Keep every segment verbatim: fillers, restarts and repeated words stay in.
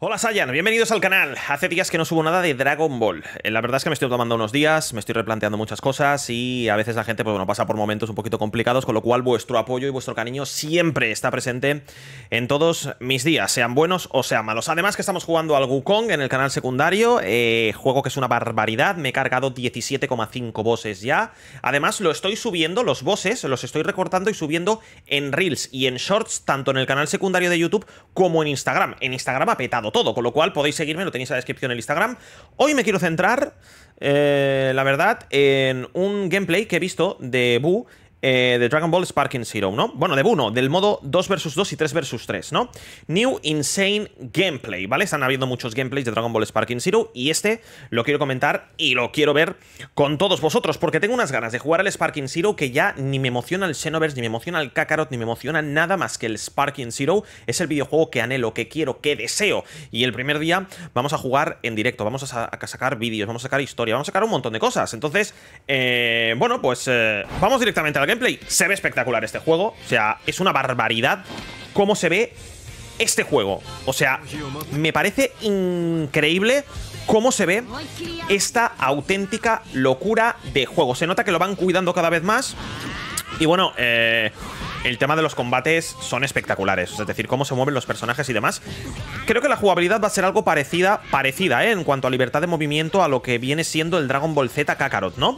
Hola Saiyan, bienvenidos al canal. Hace días que no subo nada de Dragon Ball. La verdad es que me estoy tomando unos días, me estoy replanteando muchas cosas y a veces la gente pues, bueno, pasa por momentos un poquito complicados, con lo cual vuestro apoyo y vuestro cariño siempre está presente en todos mis días, sean buenos o sean malos. Además que estamos jugando al Wukong en el canal secundario, eh, juego que es una barbaridad, me he cargado diecisiete coma cinco bosses ya. Además lo estoy subiendo, los bosses los estoy recortando y subiendo en Reels y en Shorts, tanto en el canal secundario de YouTube como en Instagram. En Instagram ha petado todo, con lo cual podéis seguirme, lo tenéis en la descripción en el Instagram. Hoy me quiero centrar, eh, la verdad, en un gameplay que he visto de Buu, eh, de Dragon Ball Sparking Zero, ¿no? Bueno, de Buu no, del modo dos versus dos y tres versus tres, ¿no? New Insane Gameplay, ¿vale? Están habiendo muchos gameplays de Dragon Ball Sparking Zero y este lo quiero comentar y lo quiero ver con todos vosotros, porque tengo unas ganas de jugar al Sparking Zero que ya ni me emociona el Xenoverse, ni me emociona el Kakarot, ni me emociona nada más que el Sparking Zero. Es el videojuego que anhelo, que quiero, que deseo. Y el primer día vamos a jugar en directo, vamos a, sa a sacar vídeos, vamos a sacar historia, vamos a sacar un montón de cosas. Entonces, eh, bueno, pues eh, vamos directamente al gameplay. Se ve espectacular este juego, o sea, es una barbaridad cómo se ve este juego. O sea, me parece increíble cómo se ve esta auténtica locura de juego. Se nota que lo van cuidando cada vez más. Y bueno, eh... el tema de los combates son espectaculares, es decir, cómo se mueven los personajes y demás. Creo que la jugabilidad va a ser algo parecida, parecida, ¿eh? En cuanto a libertad de movimiento a lo que viene siendo el Dragon Ball Z Kakarot, ¿no?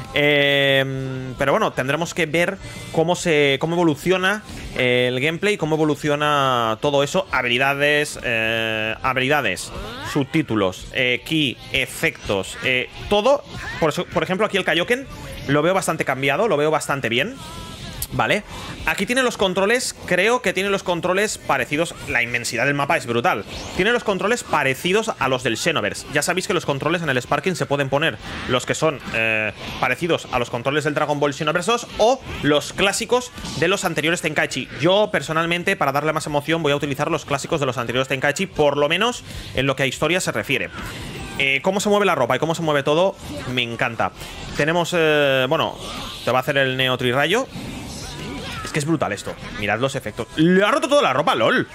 Eh, pero bueno, tendremos que ver cómo se, cómo evoluciona eh, el gameplay, cómo evoluciona todo eso. Habilidades, eh, habilidades, subtítulos, eh, ki, efectos, eh, todo. Por, eso, por ejemplo, aquí el Kaioken lo veo bastante cambiado, lo veo bastante bien. Vale, aquí tiene los controles, creo que tiene los controles parecidos. La inmensidad del mapa es brutal. Tiene los controles parecidos a los del Xenoverse. Ya sabéis que los controles en el Sparking se pueden poner los que son eh, parecidos a los controles del Dragon Ball Xenoverse dos o los clásicos de los anteriores Tenkaichi. Yo personalmente, para darle más emoción, voy a utilizar los clásicos de los anteriores Tenkaichi, por lo menos en lo que a historia se refiere. Eh, cómo se mueve la ropa y cómo se mueve todo, me encanta. Tenemos, eh, bueno, te va a hacer el Neo Trirrayo. Es que es brutal esto. Mirad los efectos. Le ha roto toda la ropa, lol.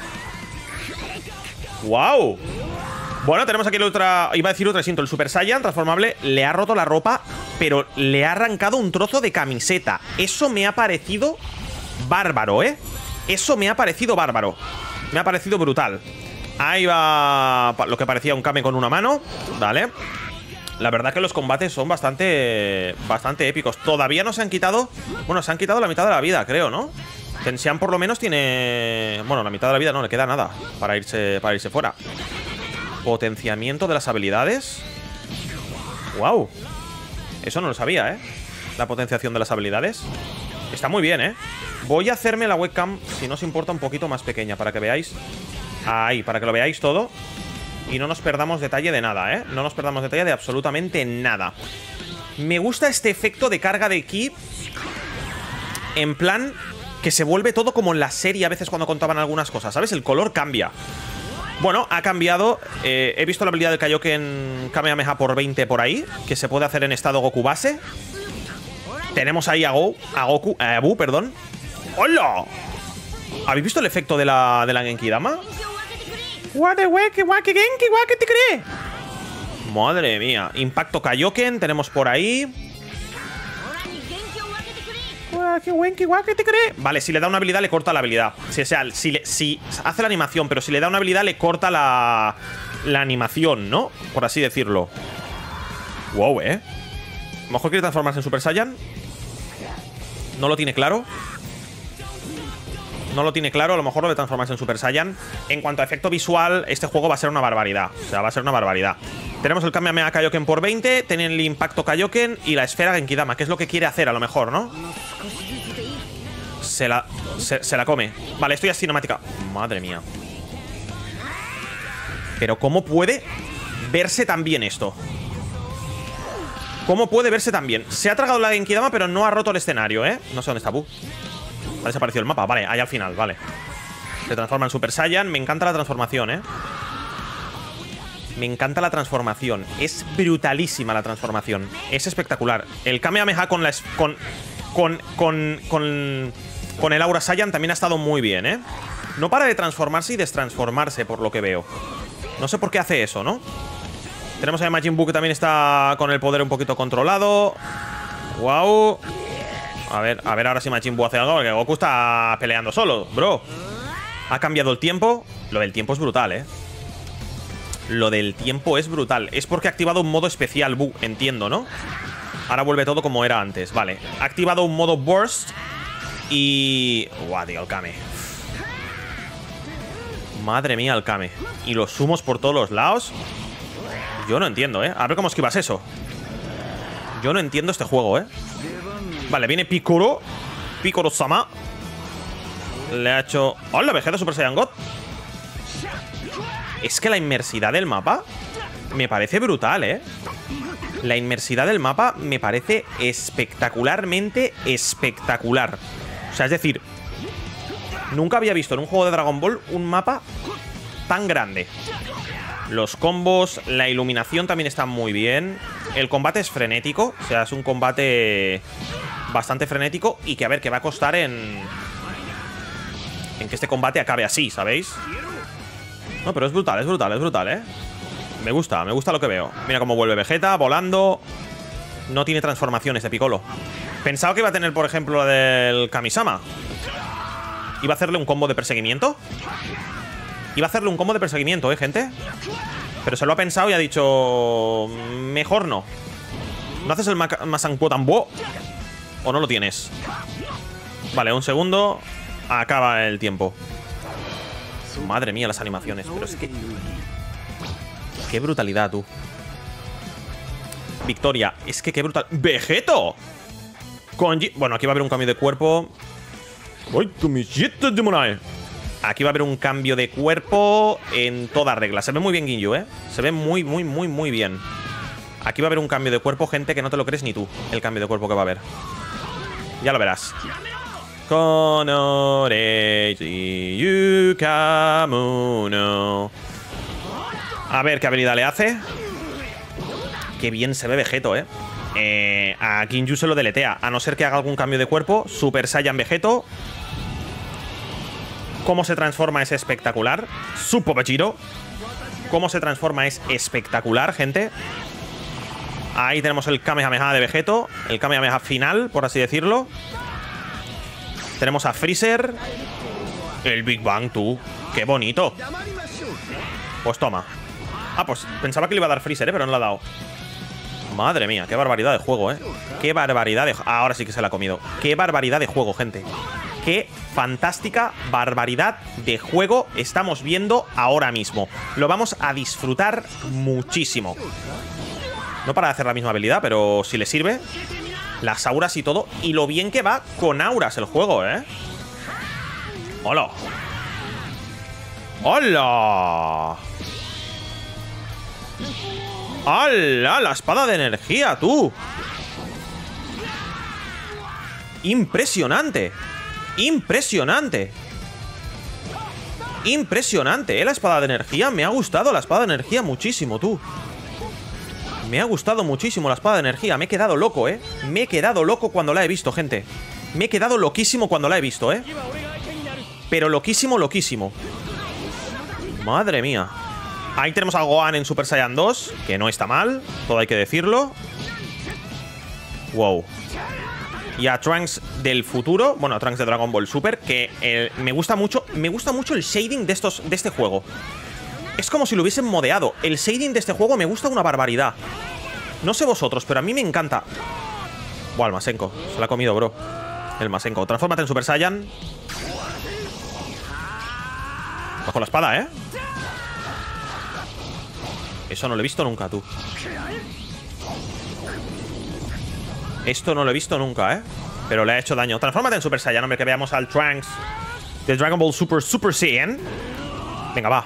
¡Wow! Bueno, tenemos aquí el Ultra... Iba a decir Ultra Instinto, el Super Saiyan transformable. Le ha roto la ropa, pero le ha arrancado un trozo de camiseta. Eso me ha parecido bárbaro, ¿eh? Eso me ha parecido bárbaro. Me ha parecido brutal. Ahí va lo que parecía un Kame con una mano. Vale. La verdad que los combates son bastante bastante épicos. Todavía no se han quitado... Bueno, se han quitado la mitad de la vida, creo, ¿no? Tensian por lo menos tiene... Bueno, la mitad de la vida no, le queda nada para irse, para irse fuera. Potenciamiento de las habilidades. ¡Wow! Eso no lo sabía, ¿eh? La potenciación de las habilidades. Está muy bien, ¿eh? Voy a hacerme la webcam, si no os importa, un poquito más pequeña, para que veáis... Ahí, para que lo veáis todo. Y no nos perdamos detalle de nada, ¿eh? No nos perdamos detalle de absolutamente nada. Me gusta este efecto de carga de ki. En plan, que se vuelve todo como en la serie a veces cuando contaban algunas cosas, ¿sabes? El color cambia. Bueno, ha cambiado. eh, He visto la habilidad del Kaioken Kamehameha por veinte por ahí, que se puede hacer en estado Goku base. Tenemos ahí a, Go, a Goku, a Buu, perdón. ¡Hola! ¿Habéis visto el efecto de la, de la Genkidama? Madre mía. Impacto Kaioken tenemos por ahí. Vale, si le da una habilidad le corta la habilidad. Si, o sea, si, le, si hace la animación, pero si le da una habilidad le corta la, la animación, ¿no? Por así decirlo. Wow, eh. A lo mejor quiere transformarse en Super Saiyan. No lo tiene claro. No lo tiene claro, a lo mejor lo de transformarse en Super Saiyan. En cuanto a efecto visual, este juego va a ser una barbaridad. O sea, va a ser una barbaridad. Tenemos el Kamehameha Kaioken por veinte, tienen el Impacto Kaioken y la Esfera Genkidama, que es lo que quiere hacer a lo mejor, ¿no? Se la, se, se la come. Vale, esto ya es cinemática. Madre mía. Pero ¿cómo puede verse tan bien esto? ¿Cómo puede verse tan bien? Se ha tragado la Genkidama, pero no ha roto el escenario, ¿eh? No sé dónde está Buu. Ha desaparecido el mapa, vale, ahí al final, vale. Se transforma en Super Saiyan, me encanta la transformación, eh Me encanta la transformación. Es brutalísima la transformación. Es espectacular. El Kamehameha con la... Con, con, con, con, con el Aura Saiyan también ha estado muy bien, eh No para de transformarse y destransformarse, por lo que veo. No sé por qué hace eso, ¿no? Tenemos a Majin Buu que también está con el poder un poquito controlado. Wow. A ver, a ver ahora si Majin Buu hace algo, porque Goku está peleando solo, bro. Ha cambiado el tiempo. Lo del tiempo es brutal, ¿eh? Lo del tiempo es brutal. Es porque ha activado un modo especial Buu, entiendo, ¿no? Ahora vuelve todo como era antes, vale. Ha activado un modo Burst. Y... Guau, tío, el Kame. Madre mía, el Kame. Y los sumos por todos los lados. Yo no entiendo, ¿eh? A ver cómo esquivas eso. Yo no entiendo este juego, ¿eh? Vale, viene Piccolo. Piccolo-sama. Le ha hecho... ¡Hola, Vegeta Super Saiyan God! Es que la inmersidad del mapa me parece brutal, ¿eh? La inmersidad del mapa me parece espectacularmente espectacular. O sea, es decir, nunca había visto en un juego de Dragon Ball un mapa tan grande. Los combos, la iluminación también está muy bien. El combate es frenético. O sea, es un combate bastante frenético. Y que, a ver, que va a costar en... En que este combate acabe así, ¿sabéis? No, pero es brutal, es brutal, es brutal, ¿eh? Me gusta, me gusta lo que veo. Mira cómo vuelve Vegeta, volando. No tiene transformaciones de Piccolo. Pensaba que iba a tener, por ejemplo, la del Kamisama. Iba a hacerle un combo de perseguimiento. Iba a hacerle un combo de perseguimiento, ¿eh, gente? Pero se lo ha pensado y ha dicho... Mejor no. ¿No haces el Masankuo Tambo? ¿O no lo tienes? Vale, un segundo. Acaba el tiempo. Madre mía, las animaciones. Pero es que... Qué brutalidad, tú. Victoria. Es que qué brutal. ¡Vegeto! Con G... Bueno, aquí va a haber un cambio de cuerpo. Aquí va a haber un cambio de cuerpo en toda regla. Se ve muy bien Ginyu, ¿eh? Se ve muy, muy, muy, muy bien. Aquí va a haber un cambio de cuerpo, gente, que no te lo crees ni tú. El cambio de cuerpo que va a haber. Ya lo verás. Konore Yukamuno. A ver qué habilidad le hace. Qué bien se ve Vegeto, ¿eh? eh a Ginyu se lo deletea. A no ser que haga algún cambio de cuerpo. Super Saiyan Vegeto. Cómo se transforma es espectacular. Supo Vegito. Cómo se transforma es espectacular, gente. Ahí tenemos el Kamehameha de Vegeto. El Kamehameha final, por así decirlo. Tenemos a Freezer. El Big Bang, tú. Qué bonito. Pues toma. Ah, pues pensaba que le iba a dar Freezer, ¿eh? Pero no le ha dado. Madre mía, qué barbaridad de juego, ¿eh? Qué barbaridad de... Ahora sí que se la ha comido. Qué barbaridad de juego, gente. Qué fantástica barbaridad de juego estamos viendo ahora mismo. Lo vamos a disfrutar muchísimo. No para hacer la misma habilidad, pero si le sirve. Las auras y todo. Y lo bien que va con auras el juego, ¿eh? ¡Hola! ¡Hola! ¡Hala! La espada de energía, tú. Impresionante. Impresionante. Impresionante, ¿eh? La espada de energía. Me ha gustado la espada de energía muchísimo, tú. Me ha gustado muchísimo la espada de energía. Me he quedado loco, ¿eh? Me he quedado loco cuando la he visto, gente. Me he quedado loquísimo cuando la he visto, ¿eh? Pero loquísimo, loquísimo. Madre mía. Ahí tenemos a Gohan en Super Saiyan dos, que no está mal, todo hay que decirlo. Wow. Y a Trunks del futuro, bueno, a Trunks de Dragon Ball Super, que eh, me gusta mucho, me gusta mucho el shading de, estos, de este juego. Es como si lo hubiesen modeado. El shading de este juego me gusta una barbaridad. No sé vosotros, pero a mí me encanta. Buah, el Masenko, se lo ha comido, bro. El Masenko, transfórmate en Super Saiyan. Bajo la espada, ¿eh? Eso no lo he visto nunca, tú. Esto no lo he visto nunca, ¿eh? Pero le ha hecho daño. Transfórmate en Super Saiyan, hombre, que veamos al Trunks de Dragon Ball Super Super Saiyan. Venga, va.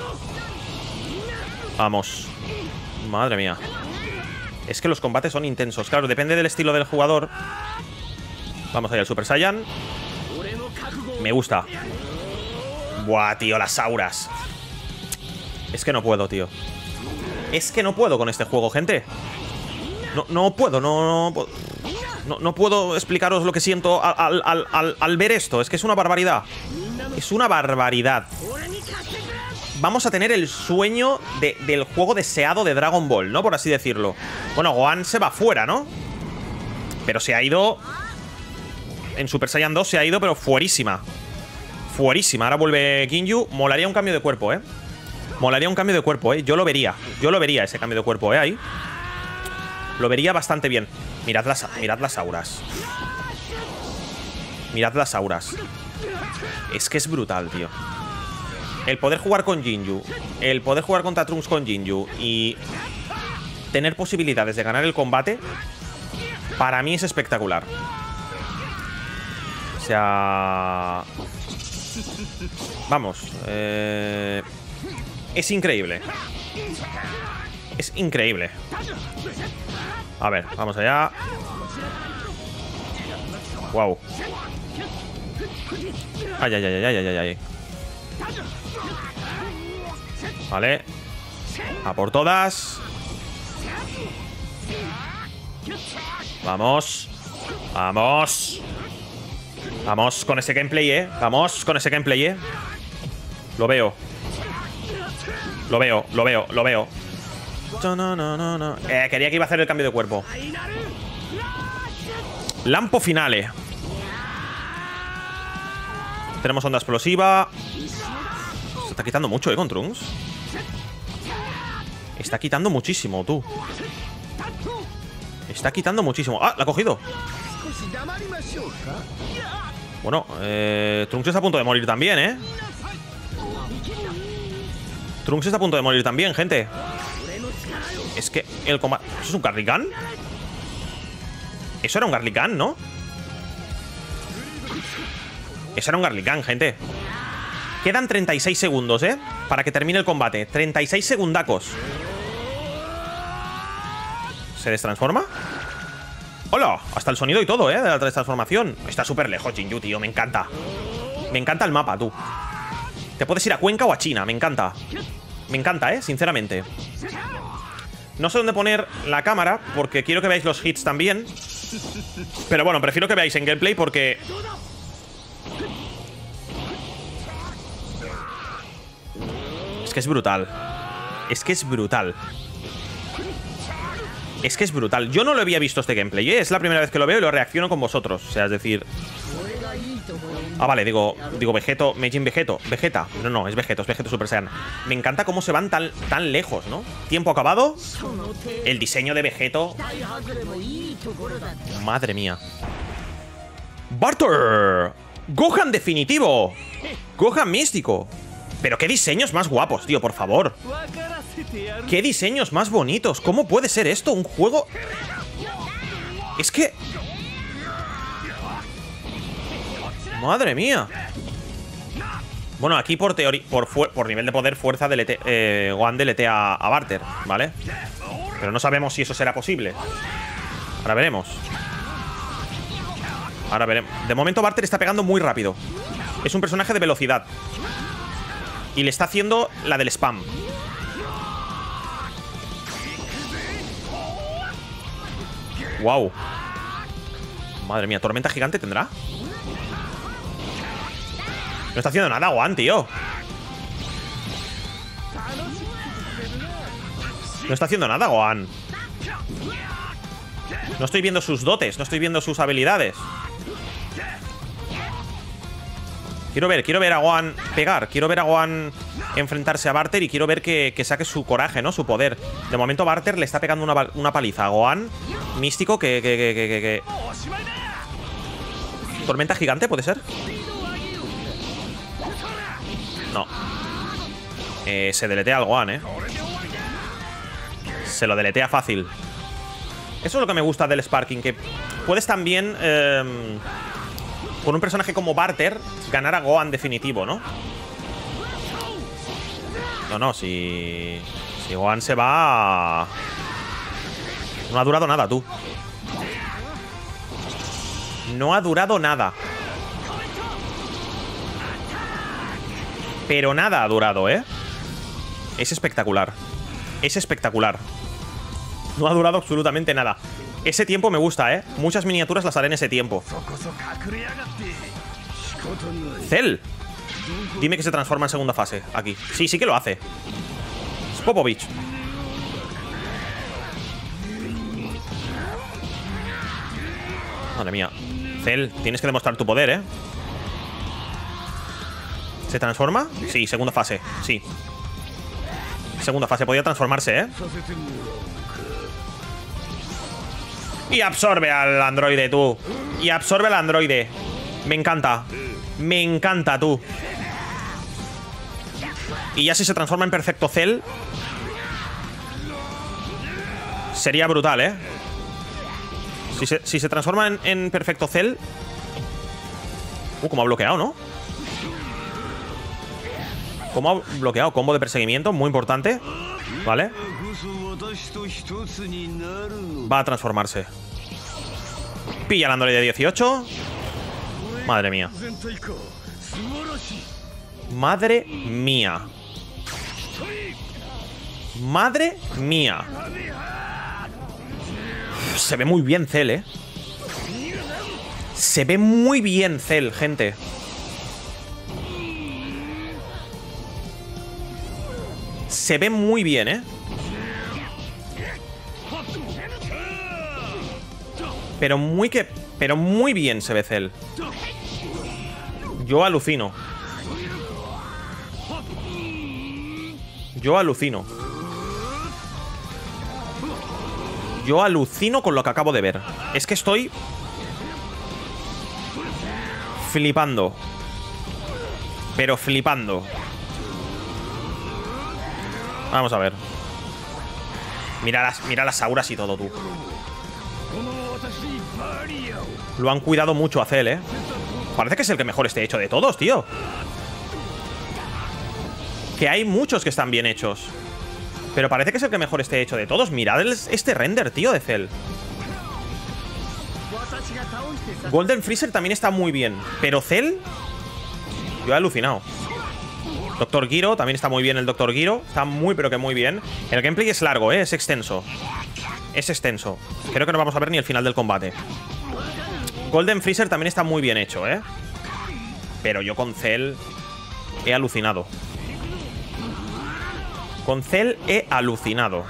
Vamos. Madre mía. Es que los combates son intensos. Claro, depende del estilo del jugador. Vamos allá al Super Saiyan. Me gusta. Buah, tío, las auras. Es que no puedo, tío. Es que no puedo con este juego, gente. No, no puedo, no, no, no, no puedo explicaros lo que siento al, al, al, al ver esto. Es que es una barbaridad. Es una barbaridad. vamos a tener el sueño de, del juego deseado de Dragon Ball, ¿no? Por así decirlo. Bueno, Gohan se va fuera, ¿no? Pero se ha ido... En Super Saiyan dos se ha ido, pero fuerísima. Fuerísima. Ahora vuelve Ginyu. Molaría un cambio de cuerpo, ¿eh? Molaría un cambio de cuerpo, ¿eh? Yo lo vería. Yo lo vería ese cambio de cuerpo, ¿eh? Ahí. Lo vería bastante bien. Mirad las, mirad las auras. Mirad las auras. Es que es brutal, tío. El poder jugar con Ginyu, el poder jugar contra Trunks con Ginyu y tener posibilidades de ganar el combate, para mí es espectacular. O sea... Vamos. Eh... Es increíble. Es increíble. A ver, vamos allá. Wow. Ay, ay, ay, ay, ay, ay, ay. Vale. A por todas. Vamos. Vamos. Vamos con ese gameplay, eh. Vamos con ese gameplay, eh. Lo veo. Lo veo, lo veo, lo veo. No, no, no, no. Eh, quería que iba a hacer el cambio de cuerpo. Lampo finale. Tenemos onda explosiva. Se está quitando mucho, ¿eh? Con Trunks. Está quitando muchísimo, tú. Está quitando muchísimo. ¡Ah! La ha cogido. Bueno, eh, Trunks está a punto de morir también, ¿eh? Trunks está a punto de morir también, gente. Es que el combate... ¿Eso es un Garlic Gun? Eso era un Garlic Gun, ¿no? Eso era un Garlic Gun, gente. Quedan treinta y seis segundos, ¿eh? Para que termine el combate. treinta y seis segundacos. ¿Se destransforma? ¡Hola! Hasta el sonido y todo, ¿eh? De la destransformación. Está súper lejos, Ginyu, tío. Me encanta. Me encanta el mapa, tú. Te puedes ir a Cuenca o a China. Me encanta. Me encanta, ¿eh? Sinceramente. No sé dónde poner la cámara porque quiero que veáis los hits también. Pero bueno, prefiero que veáis en gameplay porque... Es que es brutal. Es que es brutal. Es que es brutal. Yo no lo había visto este gameplay, ¿eh? Es la primera vez que lo veo y lo reacciono con vosotros. O sea, es decir... Ah, vale, digo, digo Vegeto, Meijin Vegeto, Vegeta. No, no, es Vegeto, es Vegeto Super Saiyan. Me encanta cómo se van tan, tan lejos, ¿no? Tiempo acabado. El diseño de Vegeto. Madre mía. Barter. Gohan definitivo. Gohan místico. Pero qué diseños más guapos, tío, por favor. Qué diseños más bonitos. ¿Cómo puede ser esto? Un juego... Es que... Madre mía. Bueno, aquí por teoría, por, por nivel de poder, fuerza, delete, eh, Gohan deletea a Barter, ¿vale? Pero no sabemos si eso será posible. Ahora veremos. Ahora veremos. De momento Barter está pegando muy rápido. Es un personaje de velocidad. Y le está haciendo la del spam. Wow. Madre mía, ¿tormenta gigante tendrá? No está haciendo nada, Gohan, tío. No está haciendo nada, Gohan. No estoy viendo sus dotes, no estoy viendo sus habilidades. Quiero ver, quiero ver a Gohan pegar. Quiero ver a Gohan enfrentarse a Barter y quiero ver que, que saque su coraje, ¿no? Su poder. De momento Barter le está pegando una, una paliza a Gohan místico que, que, que, que, que, que... ¿Tormenta gigante puede ser? No. Eh, se deletea al Gohan, ¿eh? Se lo deletea fácil. Eso es lo que me gusta del Sparking, que puedes también... Eh, con un personaje como Barter ganar a Gohan definitivo, ¿no? No, no, si... Si Gohan se va... No ha durado nada, tú. No ha durado nada. Pero nada ha durado, ¿eh? Es espectacular. Es espectacular. No ha durado absolutamente nada. Ese tiempo me gusta, ¿eh? Muchas miniaturas las haré en ese tiempo. Cell. Dime que se transforma en segunda fase, aquí. Sí, sí que lo hace. Es Popovich. Madre mía. Cell, tienes que demostrar tu poder, ¿eh? ¿Se transforma? Sí, segunda fase, sí. Segunda fase, podía transformarse, ¿eh? Y absorbe al androide, tú. Y absorbe al androide. Me encanta. Me encanta, tú. Y ya si se transforma en Perfecto Cell, sería brutal, ¿eh? Si se, si se transforma en, en Perfecto Cell. Uh, como ha bloqueado, ¿no? Como ha bloqueado. Combo de perseguimiento, muy importante. Vale. Va a transformarse. Pilla el androide de dieciocho. Madre mía. Madre mía. Madre mía. Se ve muy bien Cell, ¿eh? Se ve muy bien Cell, gente. Se ve muy bien, ¿eh? Pero muy que... Pero muy bien se ve Cell. Yo alucino. Yo alucino. Yo alucino con lo que acabo de ver. Es que estoy flipando. Pero flipando. Vamos a ver. Mira las, mira las auras y todo, tú. Lo han cuidado mucho a Cell, ¿eh? Parece que es el que mejor esté hecho de todos, tío. Que hay muchos que están bien hechos. Pero parece que es el que mejor esté hecho de todos. Mirad el, este render, tío, de Cell. Golden Freezer también está muy bien. Pero Cell... Yo he alucinado. Doctor Giro, también está muy bien el Doctor Giro. Está muy, pero que muy bien. El gameplay es largo, ¿eh? Es extenso. Es extenso. Creo que no vamos a ver ni el final del combate. Golden Freezer también está muy bien hecho, ¿eh? Pero yo con Cell he alucinado. Con Cell he alucinado.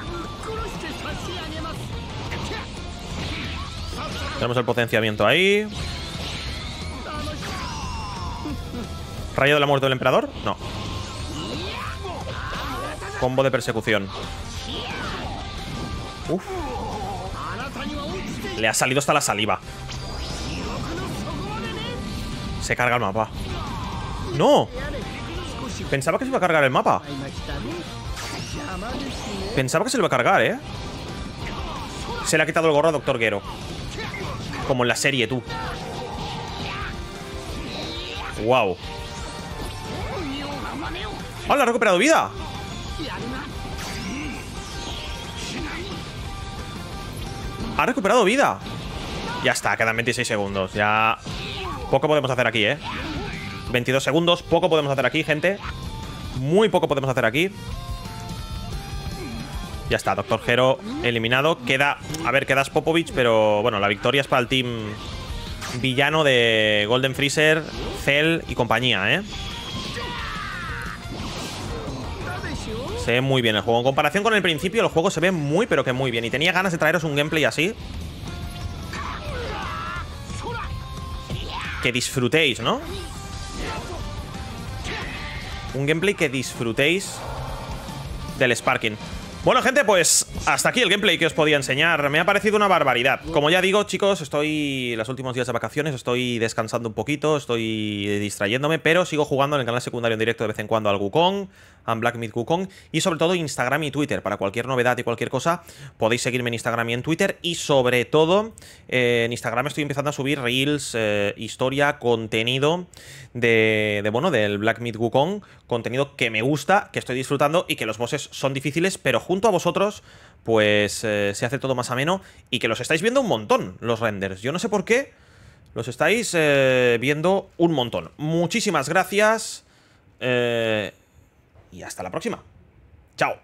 Tenemos el potenciamiento ahí. ¿Rayo de la muerte del emperador? No. Combo de persecución. Uf. Le ha salido hasta la saliva. Se carga el mapa. ¡No! Pensaba que se iba a cargar el mapa. Pensaba que se le iba a cargar, ¿eh? Se le ha quitado el gorro a Doctor Gero. Como en la serie, tú. ¡Wow! ¡Hola! ¡Ha recuperado vida! ¡Ha recuperado vida! Ya está, quedan veintiséis segundos. Ya... Poco podemos hacer aquí, ¿eh? veintidós segundos. Poco podemos hacer aquí, gente. Muy poco podemos hacer aquí. Ya está, Doctor Gero eliminado. Queda... A ver, queda Popovich, pero... Bueno, la victoria es para el team villano de Golden Freezer, Cell y compañía, ¿eh? Se ve muy bien el juego. En comparación con el principio, el juego se ve muy, pero que muy bien. Y tenía ganas de traeros un gameplay así. Que disfrutéis, ¿no? Un gameplay que disfrutéis del Sparking. Bueno, gente, pues hasta aquí el gameplay que os podía enseñar. Me ha parecido una barbaridad. Como ya digo, chicos, estoy los últimos días de vacaciones, estoy descansando un poquito, estoy distrayéndome, pero sigo jugando en el canal secundario en directo de vez en cuando al Wukong, a Black Myth Wukong, y sobre todo Instagram y Twitter. Para cualquier novedad y cualquier cosa, podéis seguirme en Instagram y en Twitter. Y sobre todo, eh, en Instagram estoy empezando a subir reels, eh, historia, contenido de, de, bueno, del Black Myth Wukong. Contenido que me gusta, que estoy disfrutando y que los bosses son difíciles, pero junto a vosotros, pues eh, se hace todo más ameno y que los estáis viendo un montón, los renders. Yo no sé por qué los estáis eh, viendo un montón. Muchísimas gracias eh, y hasta la próxima. Chao.